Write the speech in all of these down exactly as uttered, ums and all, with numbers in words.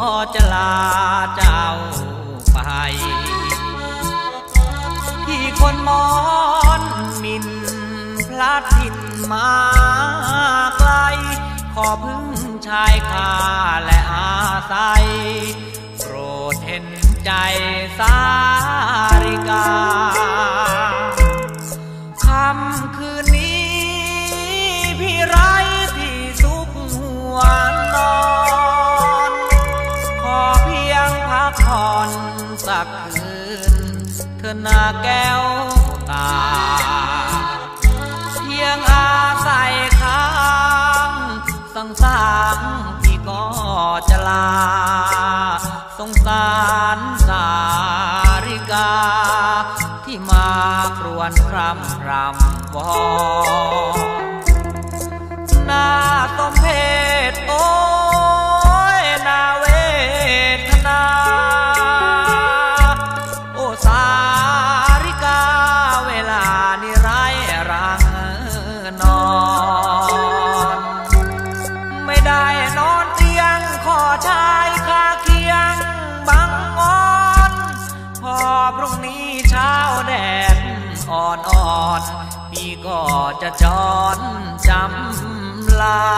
จะลาเจ้าไปที่คนมอนมินพลัดถิ่นมาไกลขอพึ่งชายคาและอาศัยโปรดเห็นใจสาริกาค่ำคืนนี้พี่ไร้ที่สุขหัวนอนขอเพียงพักผ่อนสักคืนเธอหน้าแก้วตาเพียงอาศัยค้างสังสารพี่ก็จะลาสงสารสาริกาที่มาครวญคร่ำรำวอนหน้าสมเพชโอ้ยนาเวทนาโอ้สาริกาเวลานี้ไร้รังนอนไม่ได้นอนเตียงขอชายคาเคียงบังงอนพอพรุ่งนี้เช้าแดดอ่อนๆพี่ก็จะจรจำลา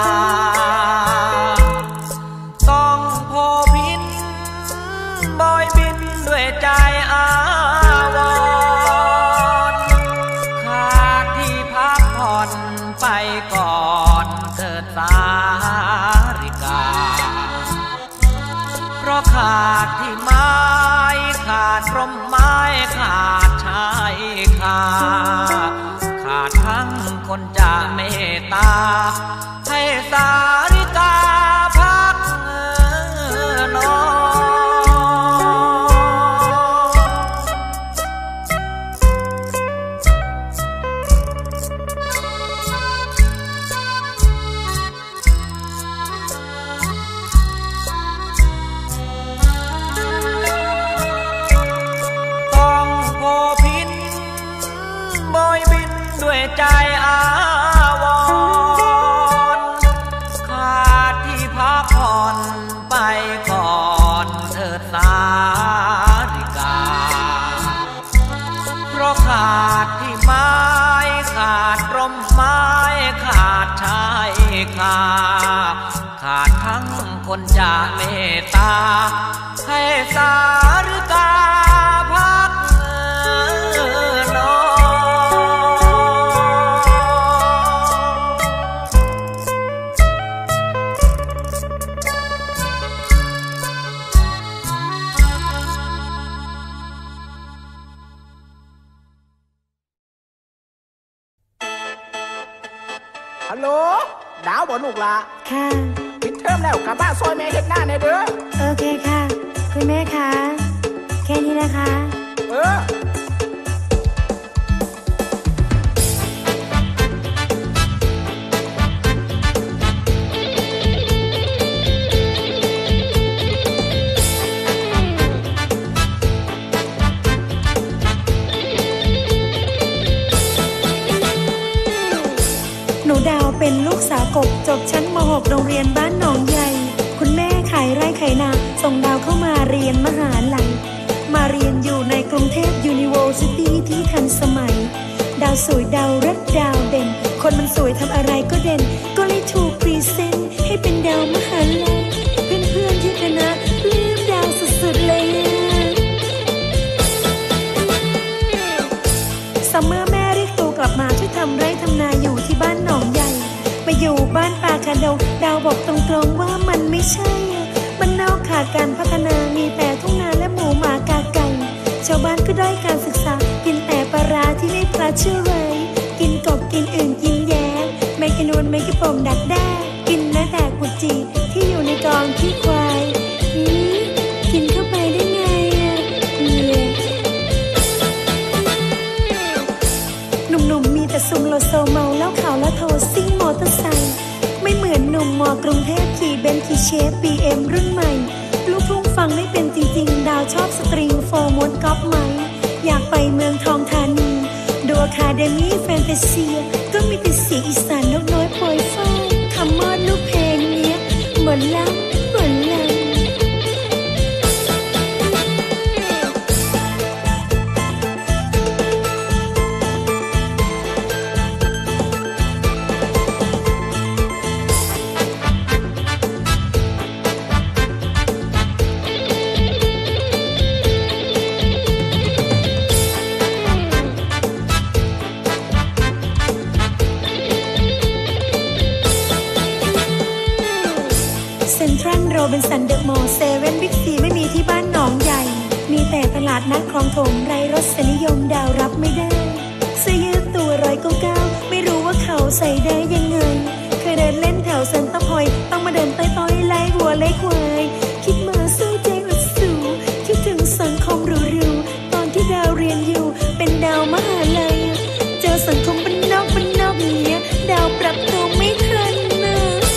ต้องโพพินบอยบินด้วยใจอาวรณ์ขาดที่พักผ่อนไปก่อนเถิดสาริกาเพราะขาดที่ไม้ขาดร่มไม้ขาดชายคาขาดทั้งคนจะเมตตาให้สาริกาพักนอนด้วยใจอาวรณ์ขาดที่พักผ่อนไปก่อนเถิดสาริกาเพราะขาดที่ไม้ขาดร่มไม้ขาดชายคาขาดทั้งคนจะเมตตาให้สาริกาพักนอนฮัลโหลดาวบ่ลูกละค่ะปิดเทอมแล้วกลับบ้านซอยแม่เฮ็ดหน้าในเด้อโอเคค่ะคุณแม่คะแค่นี้นะคะเออดาวเป็นลูกสาวกบจบชั้นม หก โรงเรียนบ้านหนองใหญ่คุณแม่ขายไร่ขายนาส่งดาวเข้ามาเรียนมหาลัยมาเรียนอยู่ในกรุงเทพยูนิเวอร์ซิตี้ที่ทันสมัยดาวสวยดาวรักดาวเด่นคนมันสวยทำอะไรก็เด่นก็เลยถูกพรีเซนต์ให้เป็นดาวมหาลัยเพื่อนๆที่คณะปลื้มดาวสุดๆเลยซัมเมอร์แม่เรียกตัวกลับมาช่วยทำไร่ทำนาอยู่ที่บ้านหนองใหญ่ไปอยู่บ้านป่าคาดงดาวบอกตรงๆว่ามันไม่ใช่มันนอกขาดการพัฒนามีแต่ทุ่งนาและหมูหมากาไก่ชาวบ้านก็ได้การศึกษากินแต่ปลาร้าที่ไม่ปลาเชื่อไรกินกบกินอื่นกินแย้แมงกะนวนแมงกะปอมดักแด้กินแม้แต่กุจีที่อยู่ในกองขี้ควายกินเข้าไปได้ไงหนุ่มๆมีแต่ซุมโลโซเมาแล้วข่าวแล้วโทรซิ่งมอเตอร์ไซค์ไม่เหมือนหนุ่มมอกรุงเทพขี่เบนซ์ขี่เชฟ บี เอ็ม รุ่นใหม่ลูกทุ่งฟังไม่เป็นจริงๆดาวชอบสตริงโฟร์ม้วนก๊อปไหมอยากไปเมืองทองธานีดูอะคาเดมี่แฟนตาเซียก็มีแต่เสียงอีสานนกน้อยโปรยฟ้าคำมอดลูกเพลงเนี้ยเหมือนล้ำเหมือนลำโรบินสันเดอะมอลล์เซเว่นบิ๊กซีไม่มีที่บ้านหนองใหญ่มีแต่ตลาดนัดคลองถมไร้รสนิยมดาวรับไม่ได้เสื้อยืดตัวร้อยเก้าเก้าไม่รู้ว่าเขาใส่ได้ยังไงเคยเดินเล่นแถวเซ็นเตอร์พอยต์ต้องมาเดินต้อยๆไล่วัวไล่ควายคิดมาสู้ใจอุดสูคิดถึงสังคมหรูๆตอนที่ดาวเรียนอยู่เป็นดาวมหาลัยเจอสังคมบ้านนอกบ้านนอกอย่างเงี้ยดาวปรับตัวไม่ทันนะ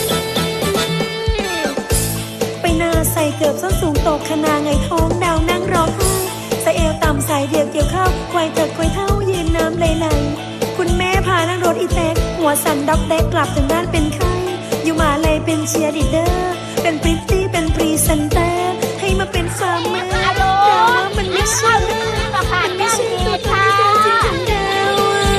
ไปหน้าใส่เกือบส้นสูงตกขนาไงท้องดาวนั่งร้องไห้ใส่เอวต่ำใส่เดี่ยวเกี่ยวข้าวควายเถิดควายเท่ายืนน้ำไหลๆคุณแม่พานั่งรถอีแท็กหัวสั่นด็อกแดกกลับถึงบ้านเป็นไข้อยู่มาเลยเป็นเชียร์ลีดเดอร์เป็นพริตตี้เป็นพรีเซนเตอร์ให้มาเป็นฟาร์มเมอร์แต่ว่ามันไม่ใช่มันไม่ใช่ตัวตนที่แท้จริงของดาว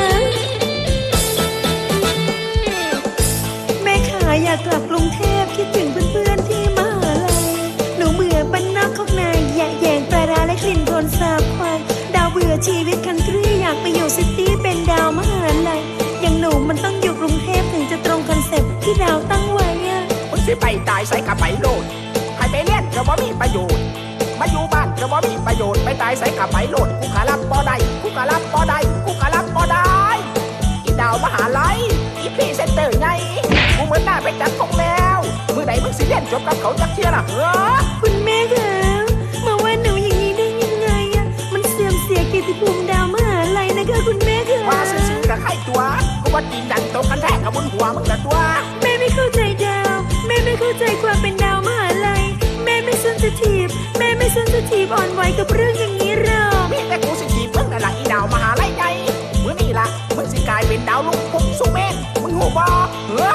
แม่ขาอยากกลับกรุงเทพคิดถึงเพื่อนๆที่มหาลัยหนูเบื่อบ้านนอกคอกนาแยะแยงปลาร้าและกลิ่นโคลนสาบควายดาวเบื่อชีวิตคันทรีอยากไปอยู่ซิตี้เป็นดาวมหาลัยอย่างหนูมันต้องอยู่กรุงเทพถึงจะตรงคอนเซ็ปต์ที่ดาวตั้งไว้อะมึงสิไปตายใส่กระไปโลดให้ไปเรียนก็บ่มีประโยชน์มาอยู่บ้านก็บ่มีประโยชน์ไปตายใส่กระไปโลดกูกะรับบ่ได้กูกะรับบ่ได้กูกะรับบ่ได้อีดาวมหาลัยอีพรีเซนเตอร์ไงกูเหมือนหน้าไปจัดของแล้วมื้อใดมึงสิเรียนจบกับเขาจักเที่ยล่ะเหรอคุณแม่คะมาว่าหนูอย่างนี้ได้ยังไงอะมันเสื่อมเสียเกียรติภูมิดาวมหาลัยนะคะคุณแม่คะว่าซื่อๆกับใครตัวกูว่าจีนดันตกกันแท้กับบุญหัวมึงละตัวแม่ไม่เข้าใจดาวแม่ไม่เข้าใจความเป็นดาวมหาลัยแม่ไม่เซนซิทีฟแม่ไม่เซนซิทีฟอ่อนไหวกับเรื่องอย่างนี้หรอกมีแต่กูสิจีบมึงนั่นล่ะอีดาวมหาลัยใหญ่มื้อนี้ล่ะมึงสิกลายเป็นดาวลุงปุ๊บสุเมนมึงฮู้บ่เหรอ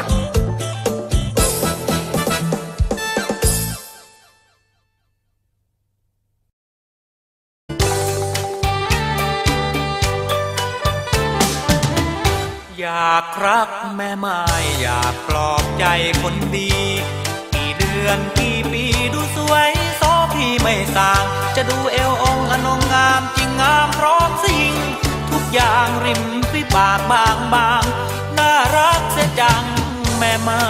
อยากรักแม่ไม้อยากปลอบใจคนดีกี่เดือนกี่ปีดูสวยโซพี่ไม่สาง จะดูเอวองค์อนงงามจริงงามพร้อมสิ่งทุกอย่างริมฝีปากบางบางน่ารักเสียจังแม่มา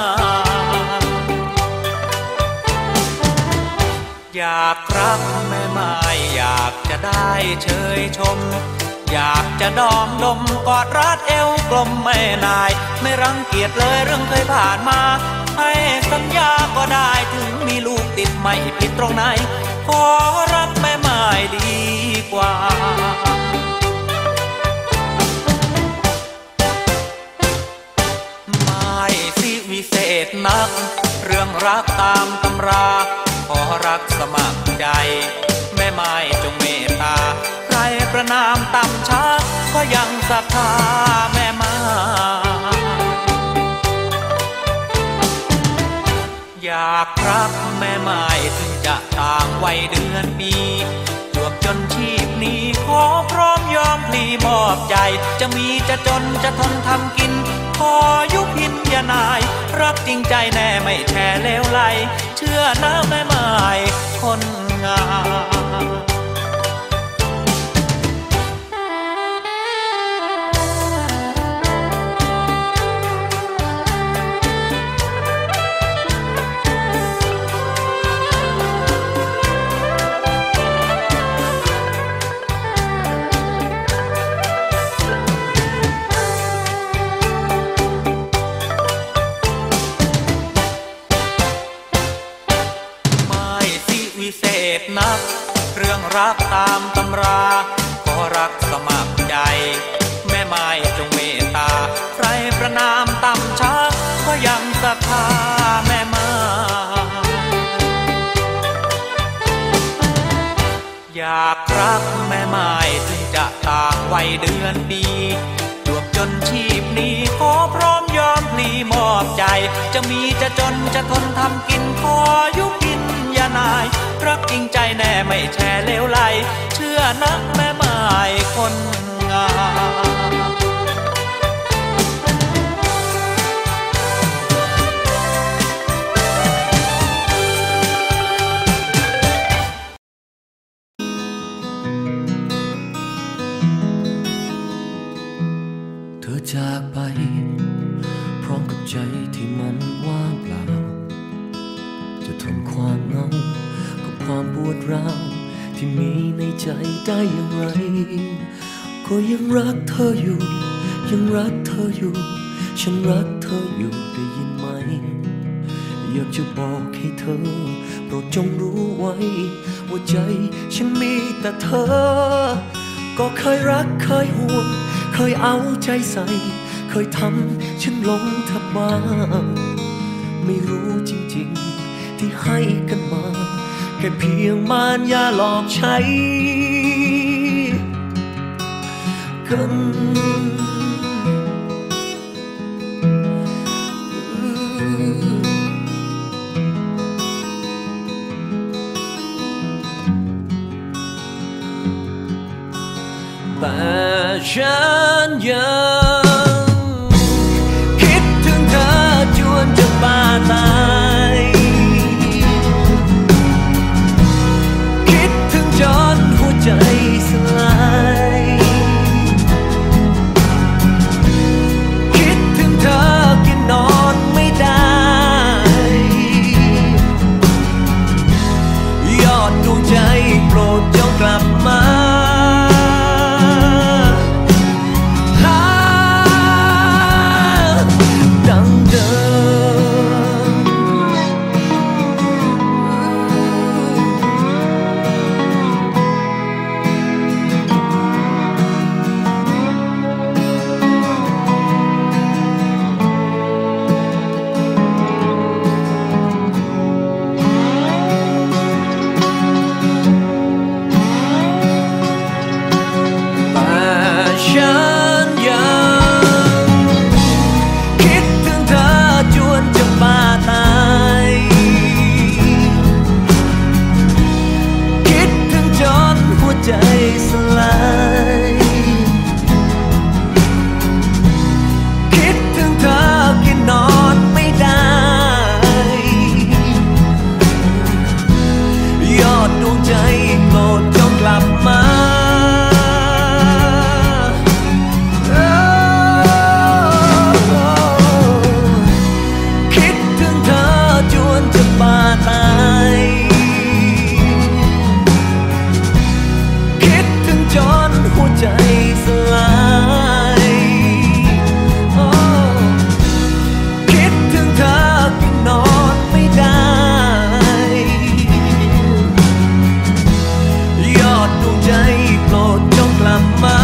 อยากรักแม่ไม้อยากจะได้เชยชมอยากจะดอมดมกอดรัดเอวกลมแม่นายไม่รังเกียจเลยเรื่องเคยผ่านมาให้สัญญาก็ได้ถึงมีลูกติดไม่ผิดตรงไหนขอรักแม่ไม้ดีกว่าไม่สิวิเศษนักเรื่องรักตามตำราขอรักสมัครใจแม่ไม้จงเมตตาใครประนามต่ำช้าก็ยังศรัทธาแม่ไม้อยากรักแม่ไม้ถึงจะต่างวัยเดือนปีจวบจนชีพนี้ขอพร้อมยอมพลีมอบใจจะมีจะจนจะทนทำกินขอยุพินอย่านายรักจริงใจแน่ไม่แช่เลวไหลเชื่อนะแม่ไม้คนงามนักเรื่องรักตามตำราขอรักสมัครใจแม่ไม้จงเมตตาใครประนามต่ำช้าก็ยังศรัทธาแม่ไม้อยากรักแม่ไม้ถึงจะต่างวัยเดือนปีจวบจนชีพนี้ขอพร้อมยอมพลีมอบใจจะมีจะจนจะทนทำกินขอยุพินอย่านายรักจริงใจแน่ไม่แช่เลวไหลเชื่อนักแม่ไม้คนงามเธอจากไปพร้อมกับใจที่มันว่างเปล่าจะทนความดร้าวที่มีในใจได้อย่างไรก็ยังรักเธออยู่ยังรักเธออยู่ฉันรักเธออยู่ได้ยินไหมอยากจะบอกให้เธอโปรดจงรู้ไว้ว่าใจฉันมีแต่เธอก็เคยรักเคยห่วงเคยเอาใจใส่เคยทำฉันหลงเธอบ้างไม่รู้จริงๆที่ให้กันมาแค่เพียงมารยาหลอกใช้กันแต่ฉันยังคิดถึงเธอจนจะบ้าตายคิดถึงจนหัวใจสลายคิดถึงเธอกินนอนไม่ได้ยอดดวงใจโปรดจงกลับมาใจสลายคิดถึงเธอกินนอนไม่ได้ยอดดวงใจโปรดจงกลับมาคิดถึงเธอจนจะบ้าตายจนหัวใจสลายคิดถึงเธอกินนอนไม่ได้ยอดดวงใจโปรดจงกลับมา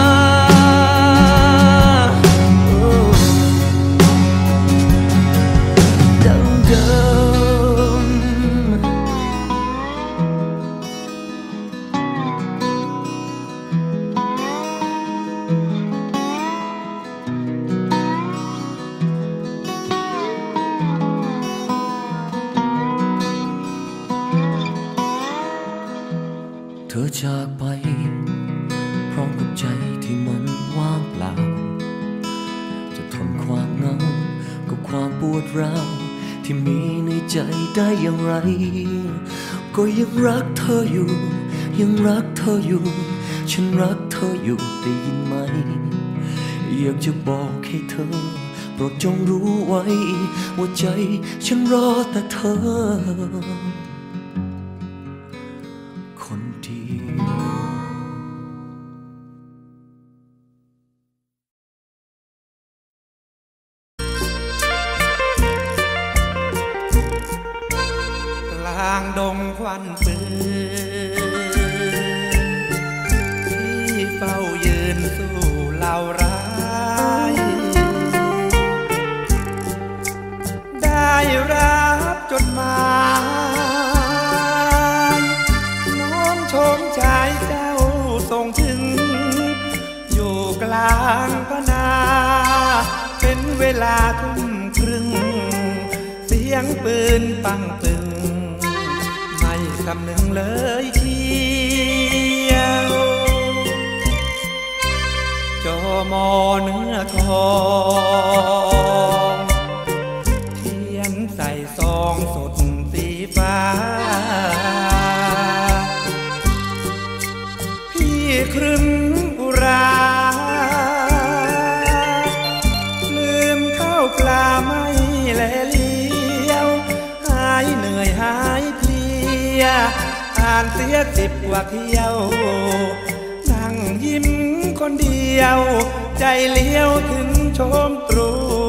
ดังเดิมเธอจากไปพร้อมกับใจที่มันว่างเปล่าจะทนความเหงากับความปวดร้าวที่มีในใจได้อย่างไรก็ยังรักเธออยู่ยังรักเธออยู่ฉันรักเธออยู่ได้ยินไหมอยากจะบอกให้เธอโปรดจงรู้ไว้ว่าใจฉันรอแต่เธอกลางดงควันปืนที่เฝ้ายืนสู้เหล่าร้ายได้รับจดหมายน้องชมชายเจ้าส่งถึงอยู่กลางพนาเป็นเวลาทุ่มครึ่งเสียงปืนปังปึงไม่คำนึงเลยเที่ยวจอมอเนื้อทองเทียนใส่ซองสดสีฟ้าพี่ครึ้มอุราลืมข้าวปลาไม่แลเลี้ยวหายเหนื่อยหายเพลียอานเสียสิบกว่าเที่ยวนั่งยิ้มคนเดียวใจเลี้ยวถึงชมตรู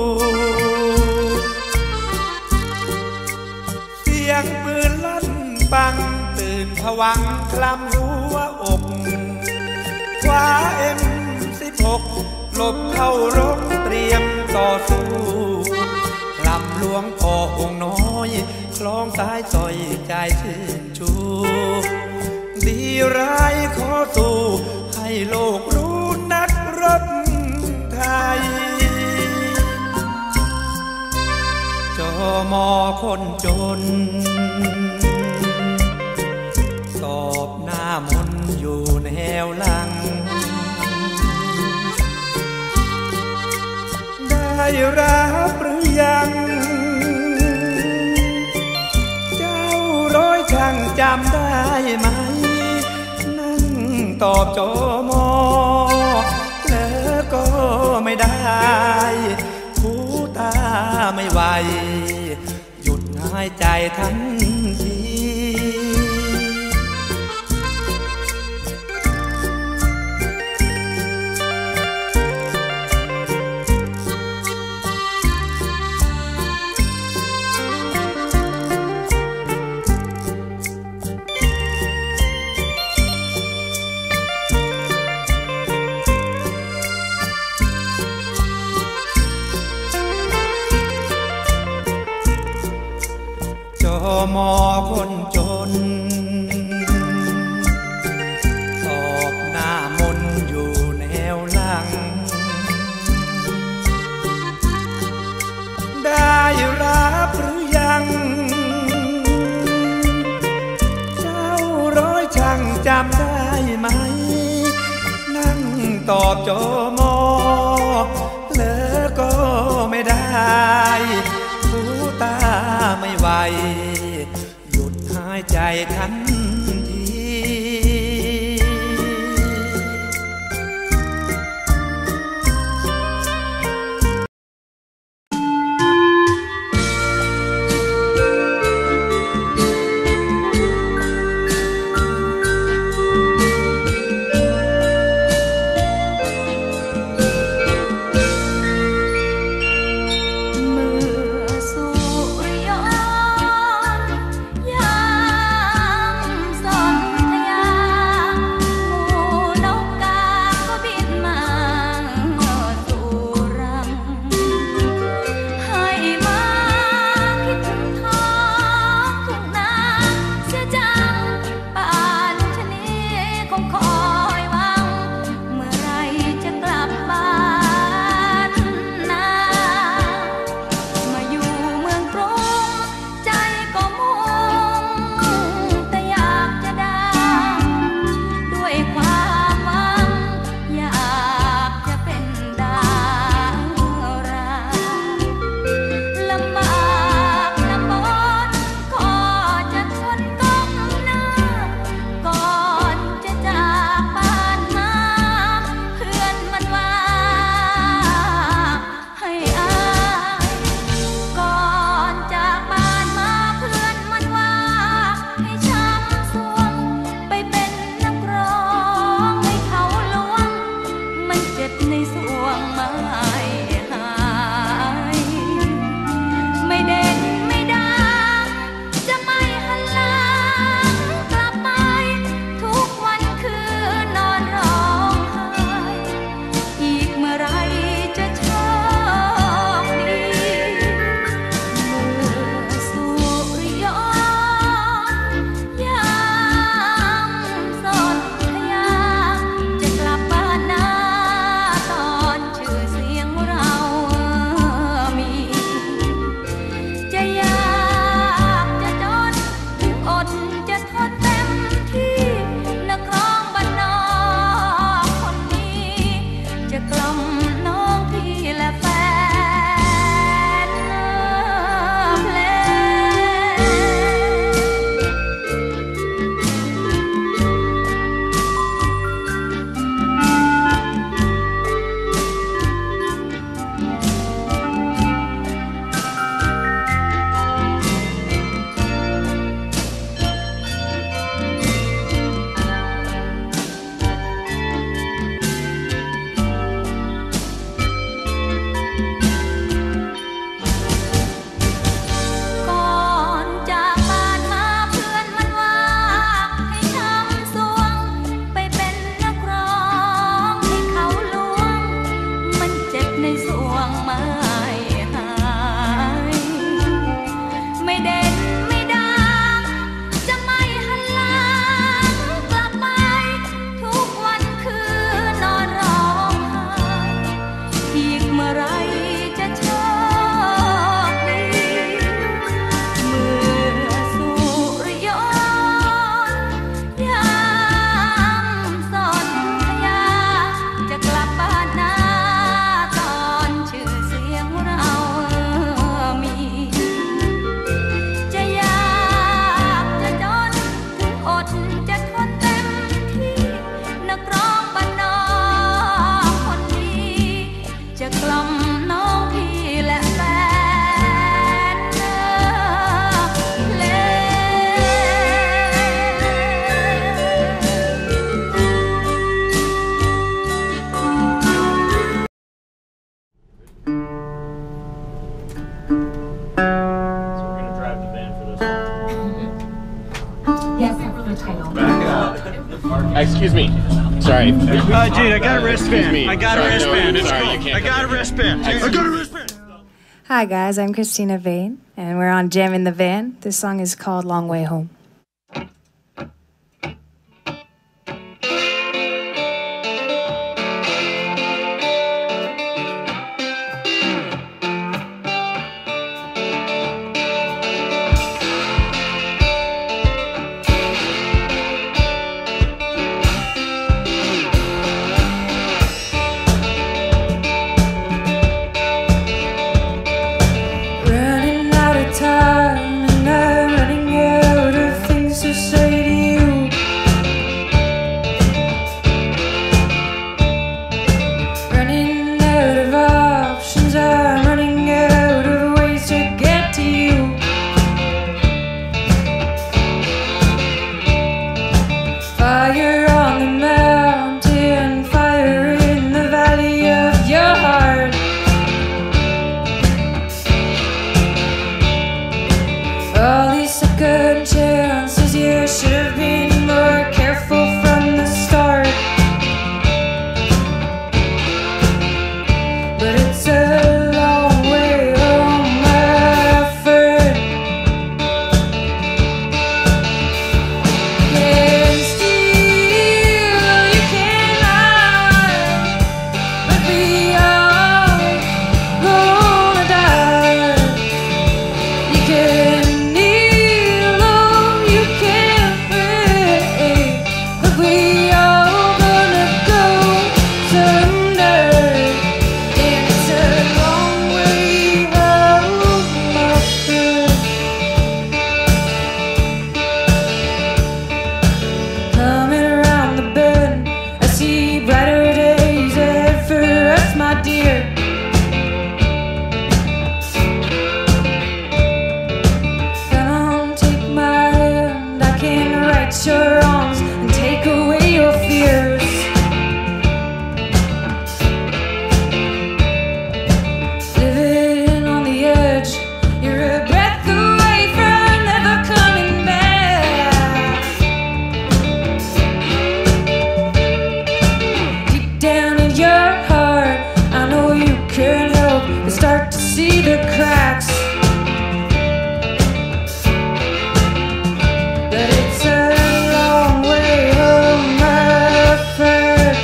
เสียงปืนลั่นปังตื่นผวังคลำหัวอกคว้าเอ็มสิบหกหลบเข้ารบเตรียมต่อสู้ลำหลวงพ่อองค์น้อยคล้องสายสอยใจชื่นชูดีร้ายขอสู้ให้โลกรู้นักรบไทยจอมอคนจนสอบหน้ามนอยู่แนวหลังได้รับหรือยังเจ้าร้อยช่างจำได้ไหมนั่งตอบจอมอแล้วก็ไม่ได้หูตาไม่ไหวหยุดหายใจทันทีมอคนจนสอบหน้ามนอยู่แนวหลังได้รับหรือยังเจ้าร้อยช่างจำได้ไหมนั่งตอบจอมอแล้วก็ไม่ได้หูตาไม่ไหวหยุดหายใจทันที Yes, that's the title. Excuse me. Sorry. Uh, Gene, I got a wristband. I got a Sorry, no, wristband. It's sorry, cool. you can't I come got a in here. wristband. I got a wristband. Hi guys, I'm Christina Vane, and we're on Jam in the Van. This song is called Long Way Home. Running out of time and I'm running out of things to say to you. Running out of options, I'm running out of ways to get to you. Fire on the mountain, fire in the valley of your heart. All these second chances, you should have been more careful from the start. But it's a long way home, my friend. Can't steal, you can't lie, but we all gonna die. You can kneel, oh, you can pray, but we all gonna go someday. And it's a long way home, my friend. Coming around the bend, I see brighter days ahead for us, my dear. Come on, take my hand, I can right your wrongs and take away your fears. Living on the edge, you're a breath away from never coming back. Deep down in your heart, I know you can't help but start to see the cracks. But it's a long way home, my friend.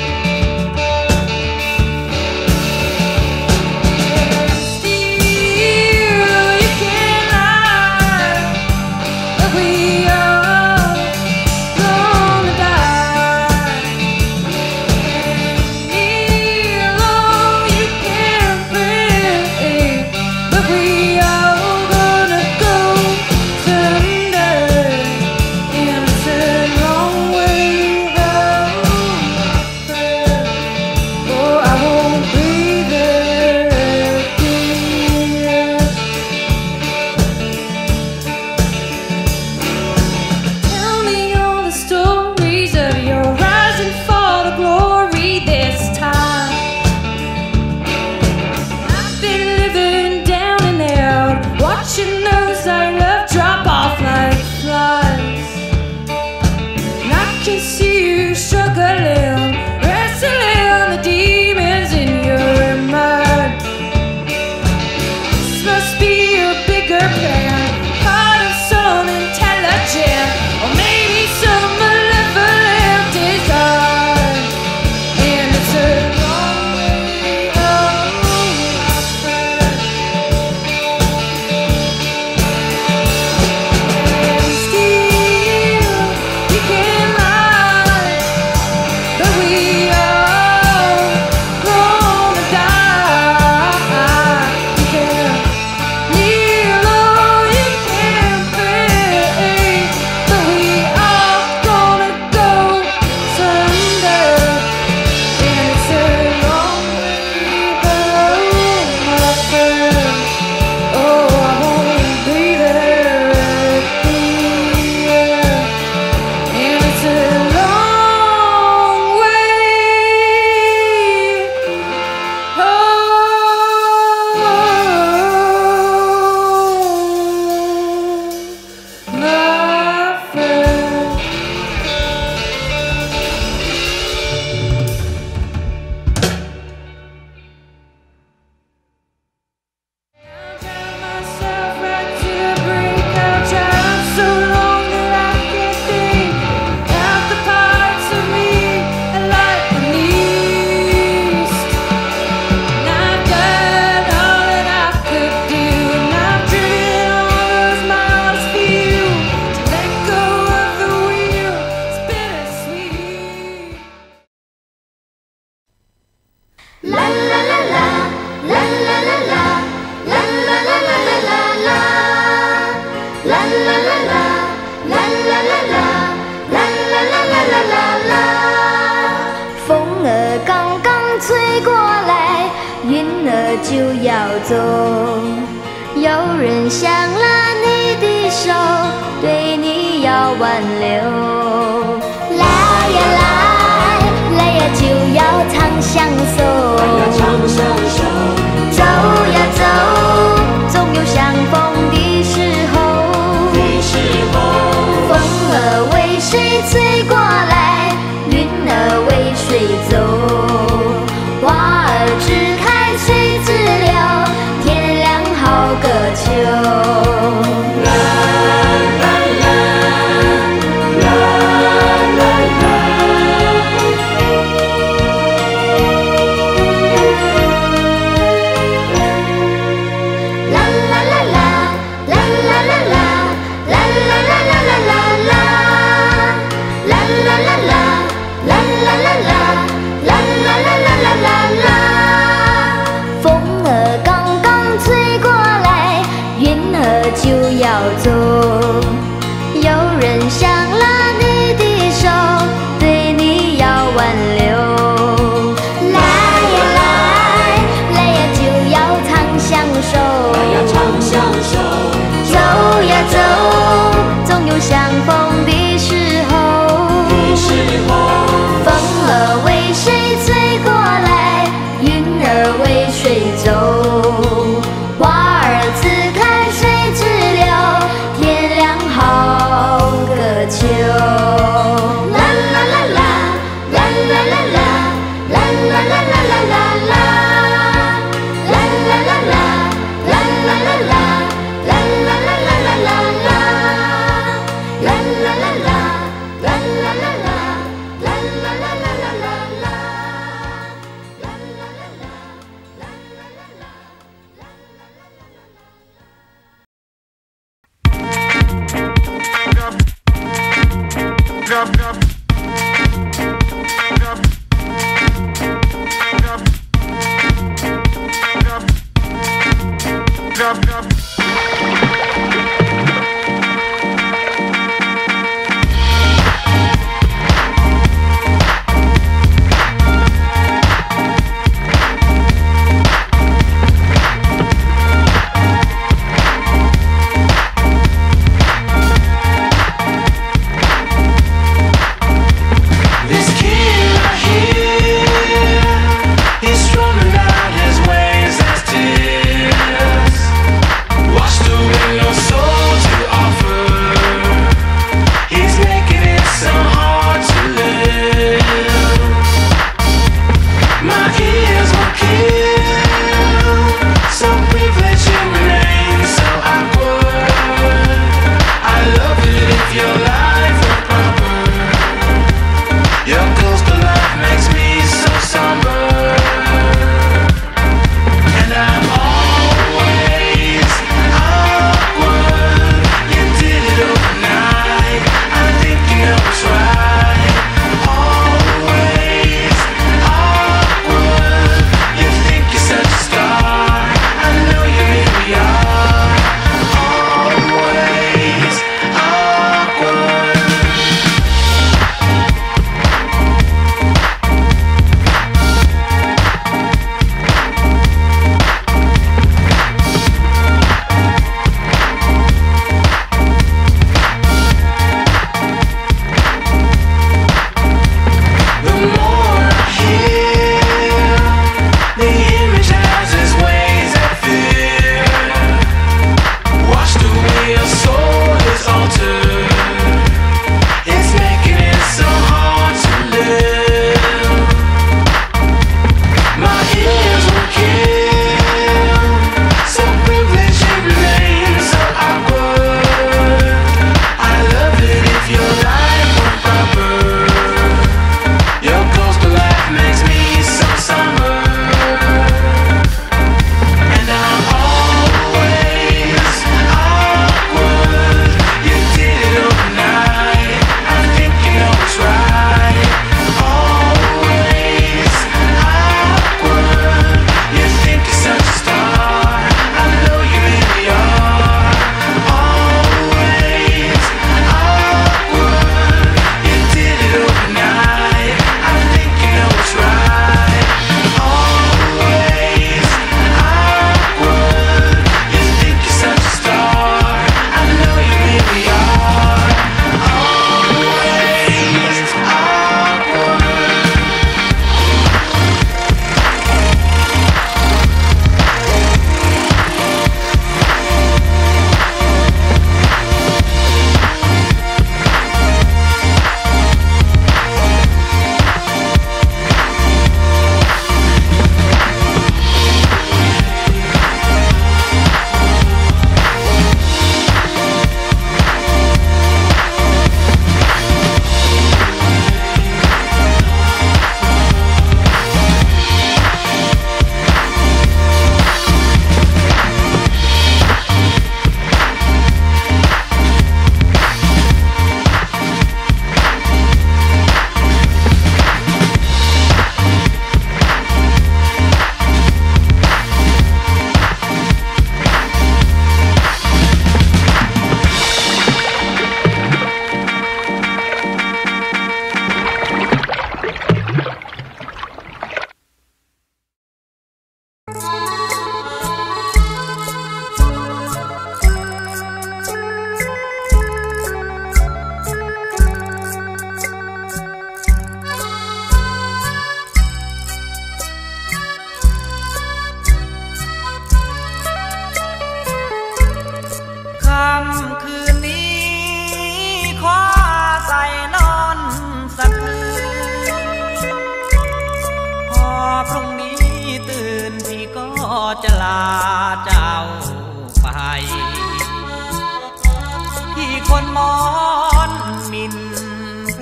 Can't steal, you can't lie, but we all gonna die. Can't kneel, oh, you can't pray, but we all gonna go someday. And it's a long way home, my friend. Oh, I won't be there again. Tell me all the stories of your rise and fall to glory this time. I've been living down and out, watching those I love drop off like flies. And I can see you struggling, wrestling the demons in your mind. This must be a bigger plan, part of some intelligent, or maybe some malevolent design. And it's a long way home, my friend. Can't steal, you can't lie, 走。有人想拉你的手，对你要挽留。来呀来，来呀就要长相守。走呀走，总有相逢的时候。风儿为谁吹过来，云儿为谁走。花儿只开水自流，天凉好个秋。走，有人想拉你的手，对你要挽留。来呀来，来呀就要长相守。走呀走，总有相逢的时候。风儿为谁吹过来，云儿为谁走。花儿自开水自流，天凉好个秋。啦啦啦啦，啦啦啦啦，啦啦啦啦啦啦啦，啦啦啦啦，啦啦啦啦，啦啦啦啦啦啦啦，啦啦啦啦，啦啦啦啦，啦啦啦啦啦啦啦。 Drop, drop.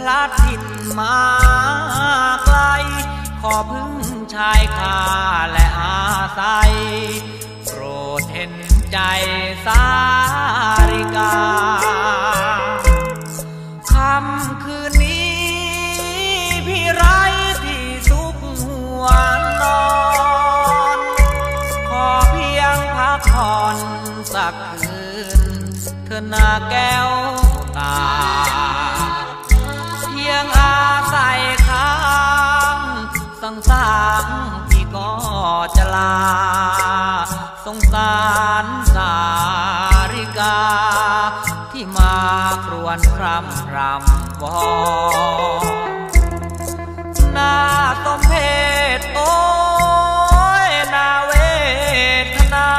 ลัดถิ่นมาไกลขอพึ่งชายคาและอาศัยโปรดเห็นใจสาริกาค่ำคืนนี้พี่ไร้ที่สุขหัวนอนขอเพียงพักผ่อนสักคืนเธอหน้าแก้วตาเพียงอาศัยค้างสังสารพี่ก็จะลาสงสารสาริกาที่มาครวญคร่ำรำวอนหน้าสมเพชโอ้ยนาเวทนา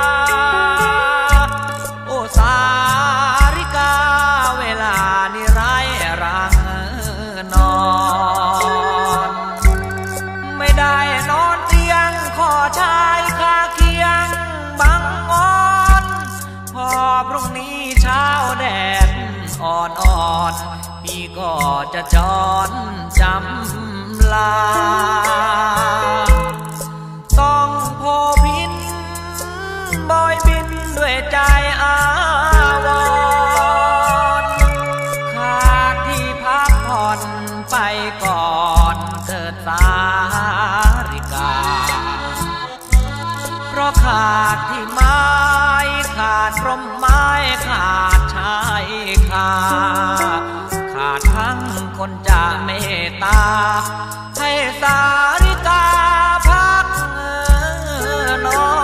โอ้สาริกาเวลานี้ร้ายรังนอนไม่ได้นอนเตียงขอชายคาเคียงบังงอนพอพรุ่งนี้เช้าแดดอ่อนๆพี่ก็จะจรจำลาต้องโพพินบอยบินด้วยใจอาวรณ์ขาดที่พักผ่อนไปก่อนเกิดสาริกาเพราะขาดที่ไม้ขาดร่มไม้ขาดชายคาขาดทั้งคนจะเมตตาให้สาริกาพักนอน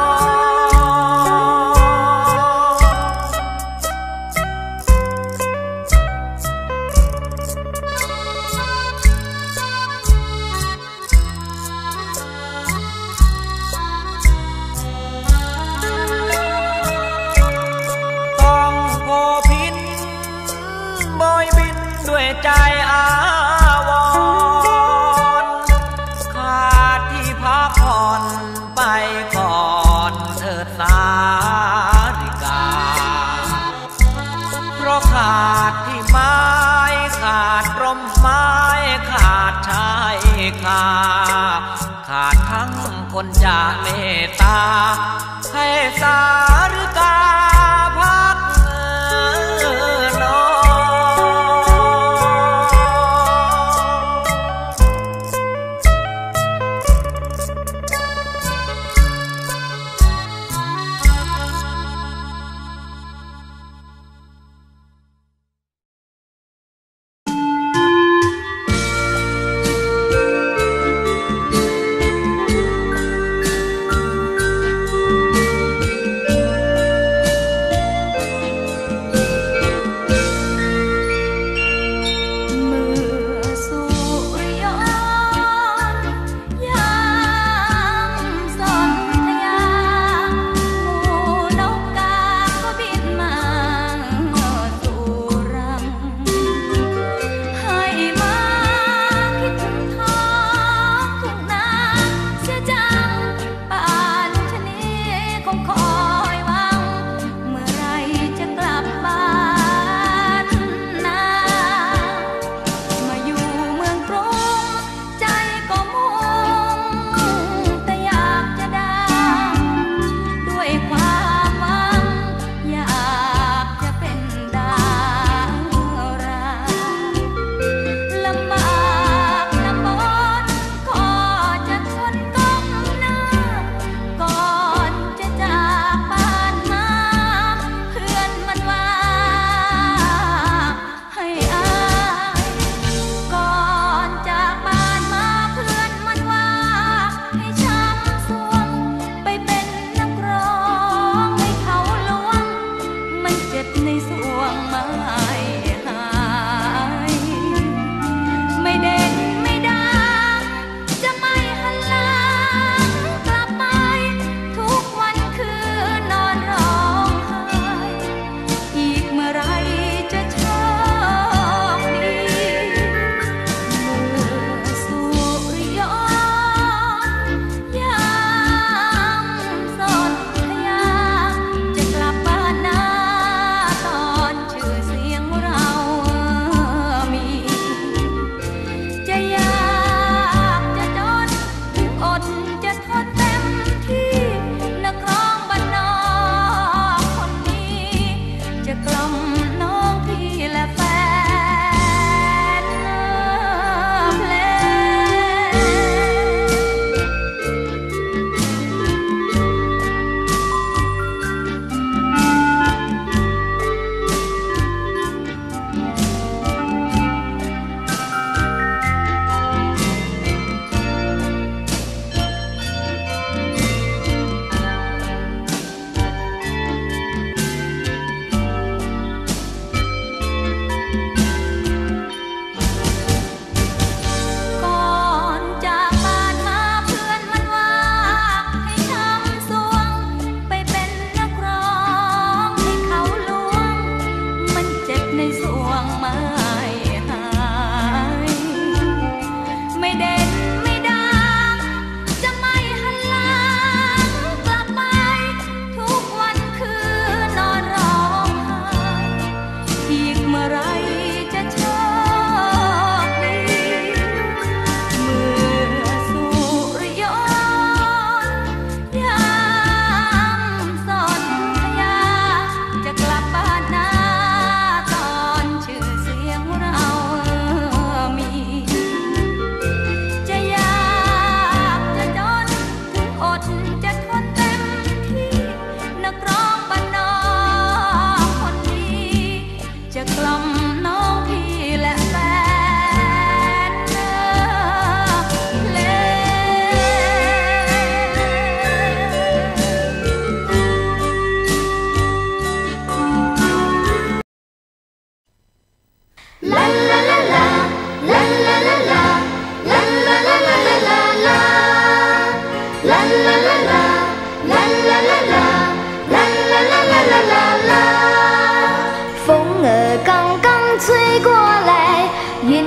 ต้องโพพินบอยบินด้วยใจอาวรณ์ขาดที่พักผ่อนไปก่อนเถิดสาริกาเพราะขาดที่ไม้ขาดร่มไม้ขาดชายคาขาดทั้งคนจะเมตตาให้สาริกาพักนอน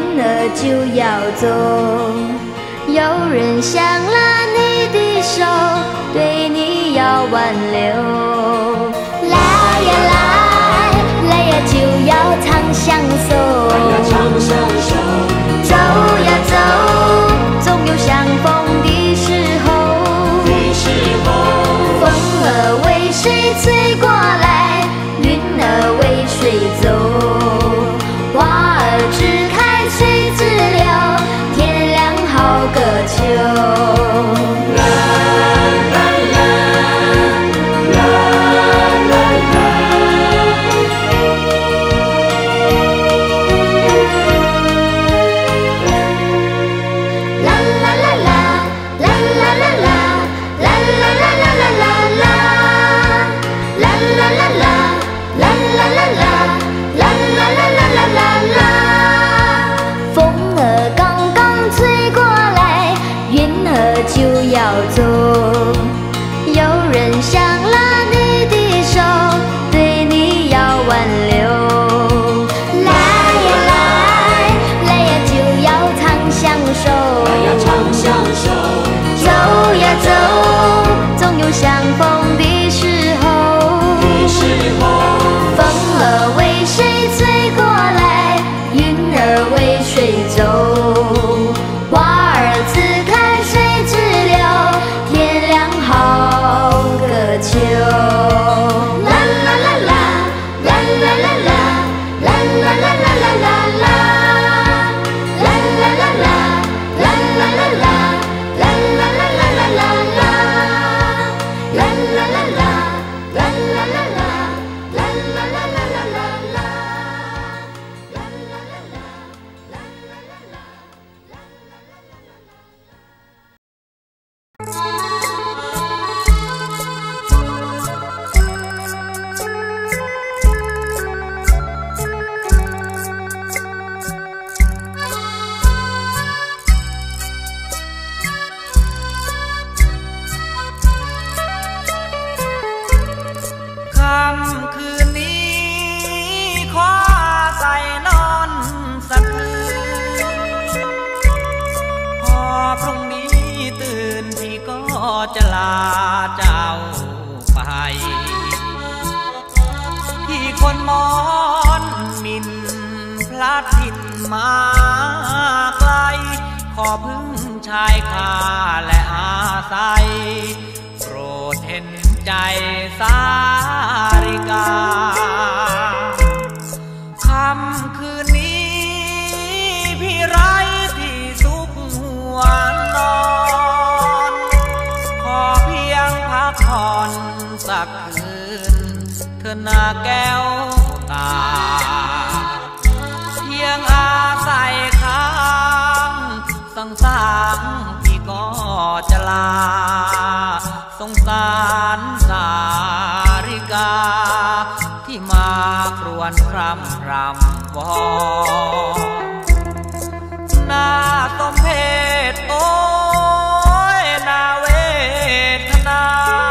儿就要走，有人想拉你的手，对你要挽留。来呀来，来呀就要长相守，走呀走，总有相逢的时候。风儿为谁吹过来，云儿为谁走，花儿只开水直流，天凉好个秋。啦啦啦啦啦啦，啦啦啦啦，啦啦啦啦，啦啦啦啦啦啦啦，啦啦啦啦，啦啦啦啦，啦啦啦啦啦啦啦。风儿刚刚吹过来，云儿就要走，有人想拉你的手，对你要挽留。来呀来，来呀就要长相守，走呀走，总有相逢的时候。风儿为谁吹过来，云儿为谁走，花儿自开水直流，天凉好个秋。啦啦啦啦，啦啦啦啦，啦啦啦啦啦啦啦，啦啦啦啦，啦啦啦啦，啦啦啦啦啦啦啦，啦啦啦啦，啦啦啦啦，啦啦啦啦，啦啦啦啦啦啦。 ค่ำคืนนี้ขอใส่นอนสักคืนพอพรุ่งนี้ตื่นพี่ก็จะลาเจ้าไปพี่คนมอนมินพลัดถิ่นมาไกลขอพึ่งชายคาและอาศัยโปรดเห็นใจสาริกาค่ำคืนนี้พี่ไร้ที่สุขหัวนอนขอเพียงพักผ่อนสักคืนเธอหน้าแก้วตาเพียงอาศัยค้างสังสารพี่ก็จะลาสงสารสาริกาที่มาครวญคร่ำรำวอนน่าสมเพชโอ้ยน่าเวทนา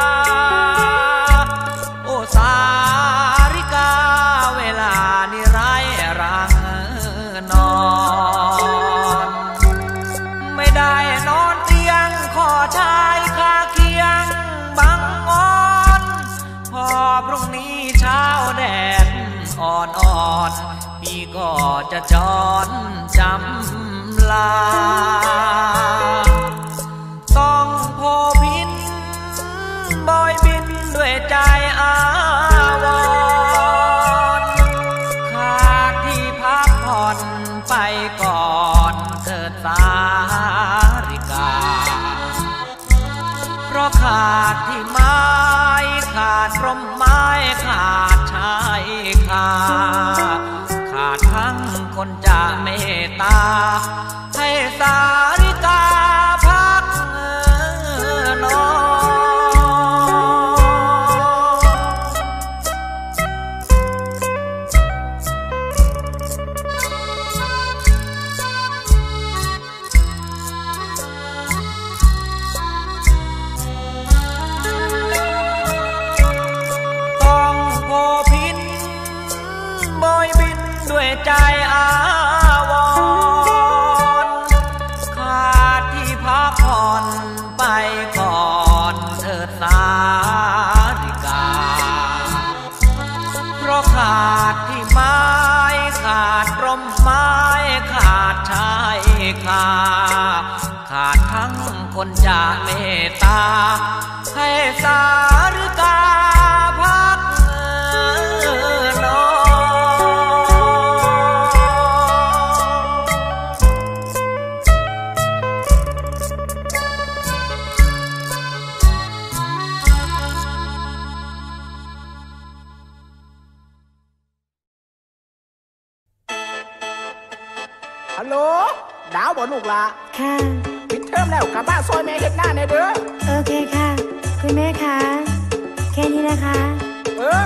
โอ้สาริกาเวลานี้ร้ายรังนอนไม่ได้นอนเตียงขอชายคาเคียงบังงอนพอพรุ่งนี้เช้าแดดอ่อนๆพี่ก็จะจรจำลาต้องโพพินบอยบินด้วยใจอาวรณ์ขาดที่พักผ่อนไปก่อนเถิดสาริกาเพราะขาดที่ไม้ขาดร่มไม้ขาดชายคาขาดทั้งคนจะเมตตาให้สาริกาพักนอน ใจอาวค่าขาดทั้งคนจะเมตตาให้สาริกาพักนอนฮัลโหลดาวบ่ลูกละค่ะปิดเทอมแล้วกลับบ้านซอยแม่เฮ็ดหน้าในเด้อโอเคค่ะคุณแม่คะแค่นี้นะคะเออ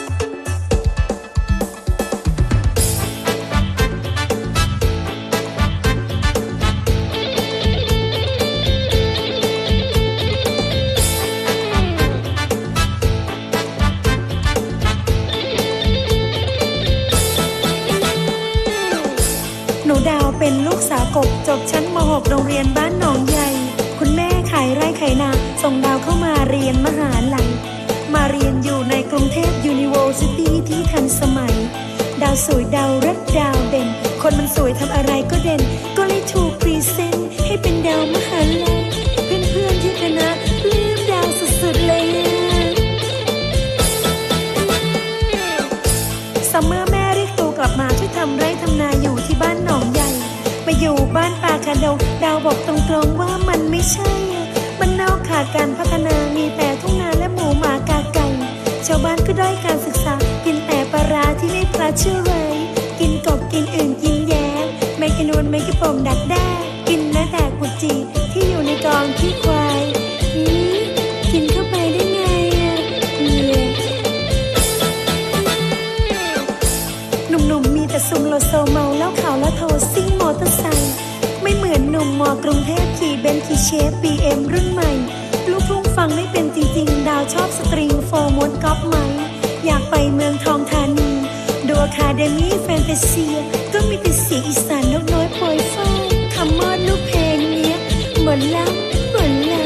ดาวเป็นลูกสาวกบจบชั้นม หก โรงเรียนบ้านหนองใหญ่คุณแม่ขายไร่ขายนาส่งดาวเข้ามาเรียนมหาลัยมาเรียนอยู่ในกรุงเทพยูนิเวอร์ซิตี้ที่ทันสมัยดาวสวยดาวรักดาวเด่นคนมันสวยทำอะไรก็เด่นก็เลยถูกพรีเซนต์ให้เป็นดาวมหาลัยเพื่อนๆที่คณะปลื้มดาวสุดๆเลยซัมเมอร์แม่เรียกตูกลับมาช่วยทำไร่ทำนาอยู่ที่บ้านหนองใหญ่มาอยู่บ้านป่าคาดงดาวบอกตรงๆว่ามันไม่ใช่มันนอกขาดการพัฒนามีแต่ทุ่งนาและหมูหมากาไก่ชาวบ้านก็ด้อยการศึกษากินแต่ปลาร้าที่ไม่ปลาเชื่อไรกินกบกินอื่นกินแย้แมงกะนวนแมงกะป่องดักแด้กินแม้แต่กุจีที่อยู่ในกองขี้ควายกินเข้าไปได้ไงหนุ่มๆมีแต่ซุมโลโซเมาแล้วข่าวแล้วโทรซิ่งมอเตอร์ไซค์ไม่เหมือนหนุ่มมอกรุงเทพขี่เบนซ์ขี่เชฟ บี เอ็ม รุ่นใหม่ลูกทุ่งฟังไม่เป็นจริงๆดาวชอบสตริงโฟร์ม้วนก๊อปไหมอยากไปเมืองทองธานีดูอะคาเดมี่แฟนตาเซียก็มีแต่เสียงอีสานนกน้อยโปรยฟ้าคำมอดลูกเพลงเนี้ยเหมือนล้ำเหมือนล้ำ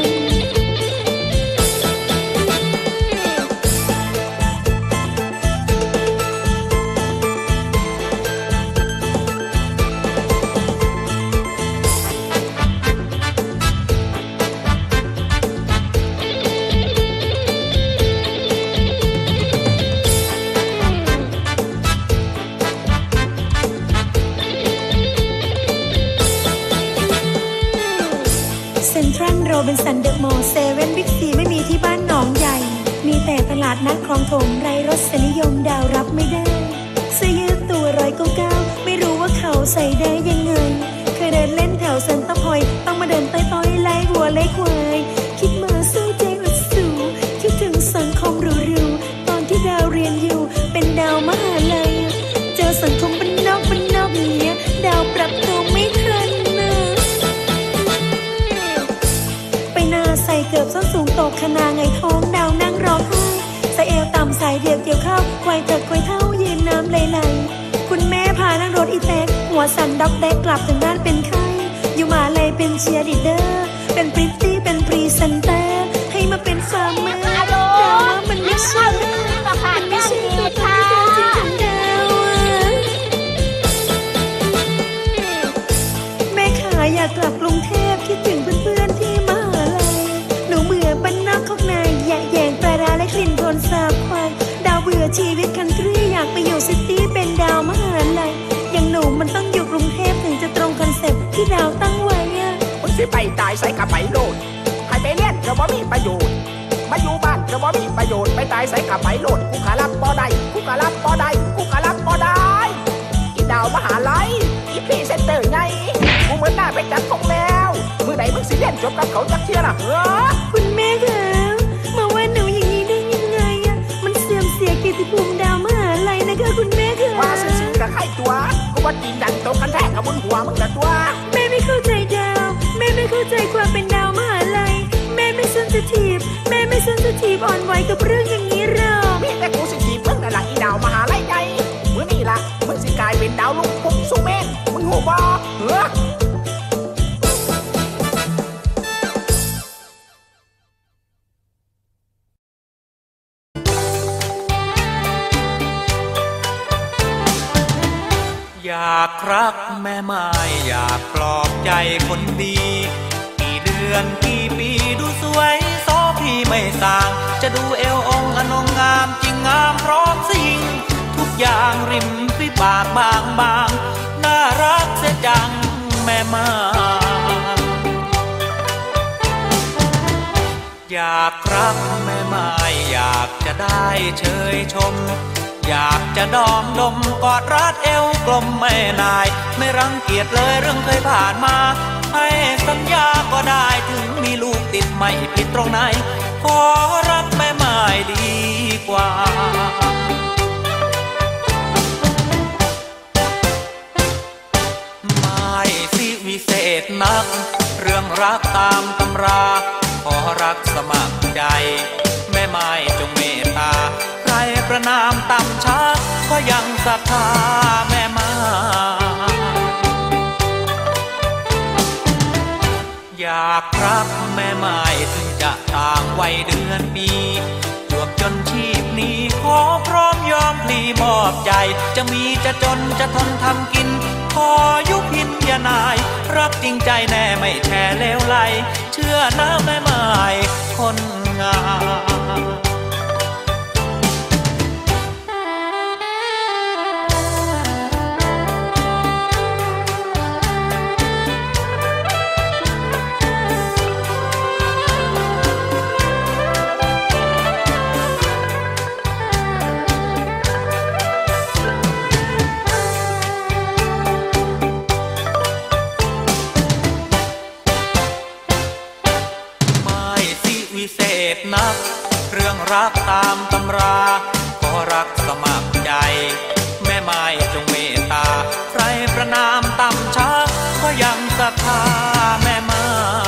โรบินสันเดอะมอลล์เซเว่นบิ๊กซีไม่มีที่บ้านหนองใหญ่มีแต่ตลาดนัดคลองถมไร้รสนิยมดาวรับไม่ได้เสื้อยืดตัวร้อยเก้าเก้าไม่รู้ว่าเขาใส่ได้ยังไงเคยเดินเล่นแถวเซ็นเตอร์พอยต์ต้องมาเดินต้อยๆไล่หัวไล่ควายคิดมาสู้ใจอุดสูคิดถึงสังคมหรูๆตอนที่ดาวเรียนอยู่เป็นดาวมหาลัยเจอสังคมบ้านนอกบ้านนอกเนี้ยดาวปรับตัวไม่ทันใส่เกือบส้นสูงตกขนาไงท้องดาวนั่งร้องไห้ใส่เอวต่ำใส่เดี่ยวเกี่ยวข้าวควายเถิดควายเท่ายืนน้ำไหลๆคุณแม่พานั่งรถอีแท็กหัวสั่นด็อกแดกกลับถึงบ้านเป็นไข้อยู่มาเลยเป็นเชียร์ลีดเดอร์เป็นพริตตี้เป็นพรีเซนเตอร์ให้มาเป็นฟาร์มเมอร์แต่ว่ามันไม่ใช่มันไม่ใช่ตัวตนที่แท้จริงของดาวแม่ขาอยากกลับกรุงเทพคิดถึงเพื่อนๆที่มาบ้านนอกคอกนายแยะแยงปลาร้าและกลิ่นโคลนสาบควายดาวเบื่อชีวิตคันทรีอยากไปอยู่ซิตี้เป็นดาวมหาลัยอย่างหนูมันต้องอยู่กรุงเทพถึงจะตรงคอนเซ็ปต์ที่ดาวตั้งไว้อะมึงสิไปตายใส่กระไปโลดให้ไปเรียนก็บ่มีประโยชน์มาอยู่บ้านก็บ่มีประโยชน์ไปตายใส่กระไปโลดกูขารับบ่ได้กูขารับบ่ได้กูขารับบ่ได้อีดาวมหาลัยอีพรีเซนเตอร์ไงกูเหมือนหน้าไปจัดของแล้วมือไหนมึงสิเรียนจบกับเขาจักเที่ยล่ะเหรอคุณแม่คะมาว่าหนูอย่างนี้ได้ยังไงอะมันเสื่อมเสียเกียรติภูมิดาวมหาลัยนะคะคุณแม่คะว่าซื่อๆกับใครตัวกูว่าจริงจังตกกันแท้กับบุญหัวมึงละตัวแม่ไม่เข้าใจดาวแม่ไม่เข้าใจความเป็นดาวมหาลัยแม่ไม่เซนซิทีฟแม่ไม่เซนซิทีฟอ่อนไหวกับเรื่องอย่างนี้หรอกมีแต่กูสิจีบมึงนั่นล่ะอีดาวมหาลัยใหญ่มื้อนี้ล่ะมึงสิกลายเป็นดาวลูกปุ๊บสุเมนมึงหูบ่เหรอยอยากรักแม่ไม้อยากปลอบใจคนดีกี่เดือนกี่ปีดูสวยโซพี่ไม่ต่างจะดูเอวองค์อนงงามจริงงามพร้อมสิ่งทุกอย่างริมฝีปากบางบางน่ารักเสียจังแม่ไม้อยากรักแม่ไม้อยากจะได้เชยชมอยากจะดอมดมกอดรัดเอวกลมแม่นายไม่รังเกียจเลยเรื่องเคยผ่านมาให้สัญญาก็ได้ถึงมีลูกติดไม่ผิดตรงไหนขอรักแม่ไม้ดีกว่าไม่สิวิเศษนักเรื่องรักตามตำราขอรักสมัครใจแม่ไม้จงเมตตาใครประนามต่ำช้าก็ยังศรัทธาแม่ไม้อยากรักแม่ไม้ถึงจะต่างวัยเดือนปีจวบจนชีพนี้ขอพร้อมยอมพลีมอบใจจะมีจะจนจะทนทำกินขอยุพินอย่านายรักจริงใจแน่ไม่แช่เลวไหลเชื่อนะแม่ไม้คนงามนักเรื่องรักตามตำราขอรักสมัครใจแม่ไม้จงเมตตาใครประนามต่ำช้าก็ยังศรัทธาแม่ไม้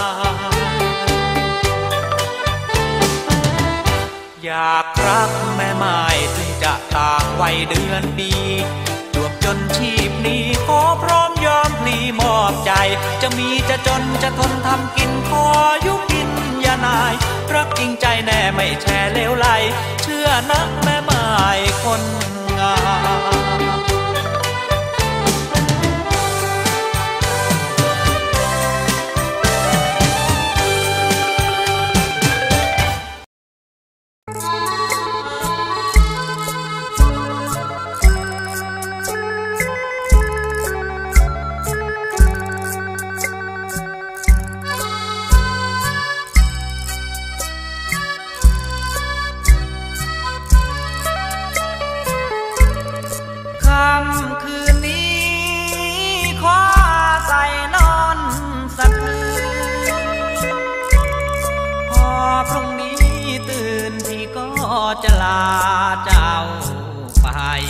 อยากรักแม่ไม้ถึงจะต่างวัยเดือนปีจวบจนชีพนี้ขอพร้อมยอมพลีมอบใจจะมีจะจนจะทนทำกินขอยุพินอย่านายรักจริงใจแน่ไม่แช่เลวไหลเชื่อนะแม่ไม้คนงามค่ำคืนนี้ขอใส่นอนสักคืนพอพรุ่งนี้ตื่นพี่ก็จะลาเจ้าไป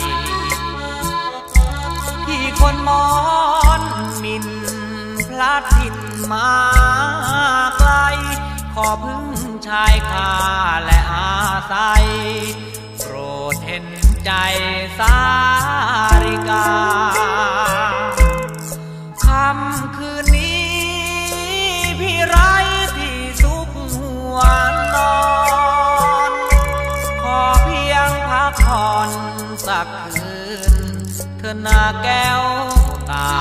พี่คนมอนมินพลัดถิ่นมาไกลขอพึ่งชายคาและอาศัยโปรดเห็นใจสาริกาค่ำคืนนี้พี่ไร้ที่สุขหัวนอนขอเพียงพักผ่อนสักคืนเธอหน้าแก้วตา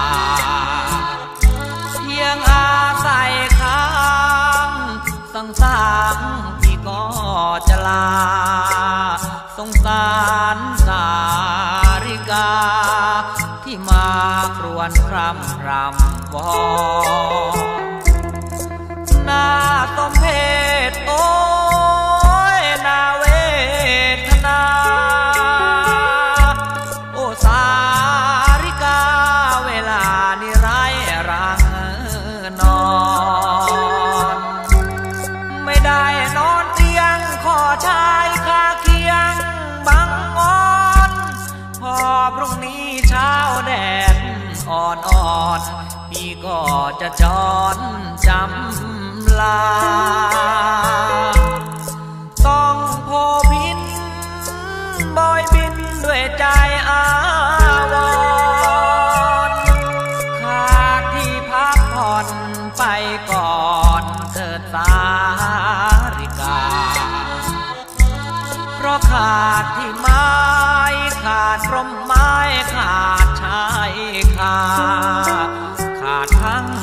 เพียงอาศัยค้างสังสารพี่ก็จะลาสงสารสาริกาที่มาครวญคร่ำรำวอนหน้าสมเพชโอ้ยนาเวทนาโอ้สาริกาเวลานี้ร้ายรังนอนไม่ได้นอนเตียงขอชายคาเคียงบังงอนพอพรุ่งนี้เช้าแดดอ่อนๆพี่ก็จะจรจำลาต้องโพพินบอยบินด้วยใจอาวรณ์ขาดที่พักผ่อนไปก่อนเถิดสาริกาเพราะขาดที่ไม้ขาดร่มไม้ขาดชาย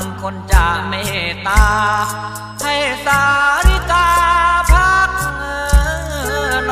คนจะเมตตาให้สาริกาพักน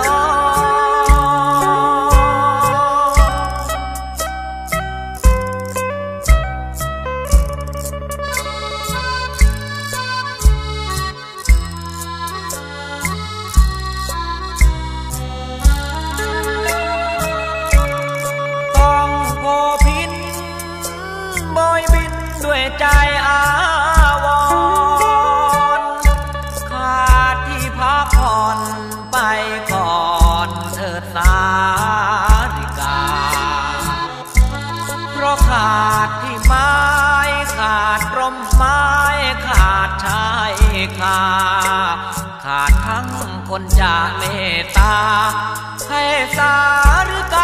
ด้วยใจอาวรณ์ขาดที่พักผ่อนไปก่อนเถิดสาริกาเพราะขาดที่ไม้ขาดร่มไม้ขาดชายคาขาดทั้งคนจะเมตตาให้สาริก